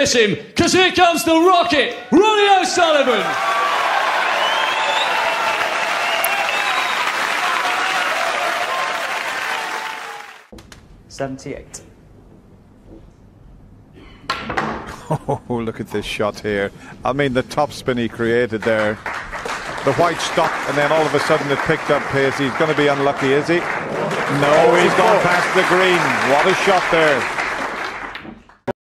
miss him, because here comes the rocket, Ronnie Sullivan. $78. Oh, look at this shot here. I mean, the top spin he created there. The white stopped, and then all of a sudden it picked up pace. He's going to be unlucky, is he? No, he's gone past the green. What a shot there.